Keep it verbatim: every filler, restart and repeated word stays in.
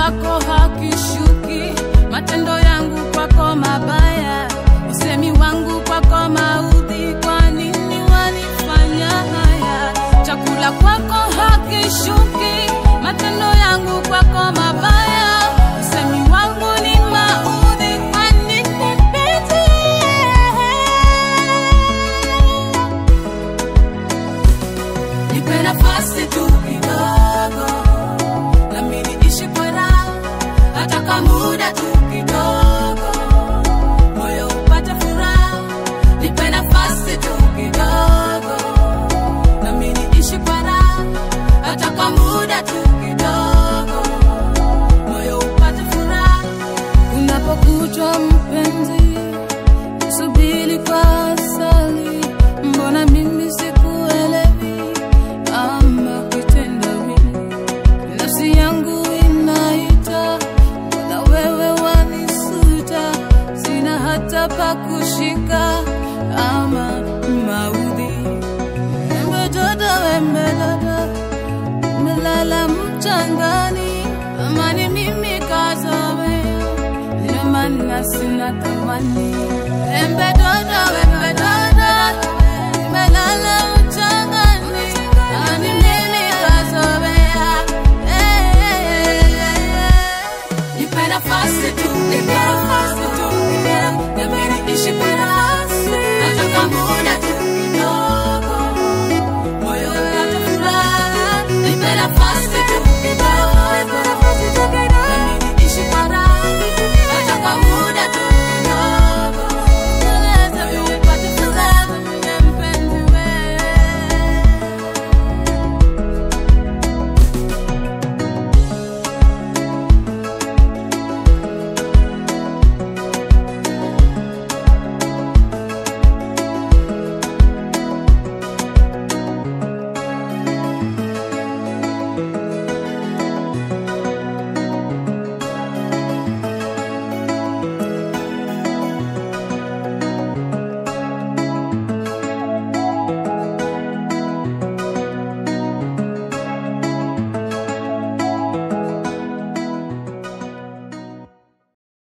kwako hakishuki, matendo yangu kwako mabaya, usemi wangu kwako maudhi, kwa nini wanifanya haya? Chakula kwako hakishuki, matendo yangu kwako mabaya, usemi wangu ni maudhi, kwa nini pete? Nipe nafasi tu kidogo, na mimi niishi kwa raha, hata kama muda tu kidogo, moyo upate furaha. Nipe nafasi tu kidogo, na mimi niishi kwa raha, hata kama muda tu kidogo, moyo upate furaha. Unapokuja mpenzi, subiri kwa asali, mbona mimi sikuelewi ama kitendawili? Nafsi yangu inaita, na wewe wanisuta, sina hata pa kushika ama maudhi. Mbedodo wembedodo, melala mchangani, ama ni mimi kazoea, ndio maana sina thamani.